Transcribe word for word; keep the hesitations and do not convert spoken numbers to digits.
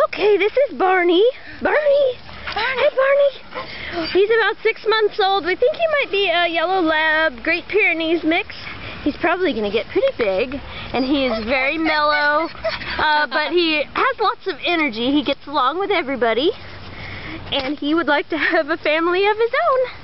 Okay, this is Barney. Barney. Barney. Hey, Barney. He's about six months old. We think he might be a yellow lab, Great Pyrenees mix. He's probably going to get pretty big, and he is very mellow, uh, but he has lots of energy. He gets along with everybody, and he would like to have a family of his own.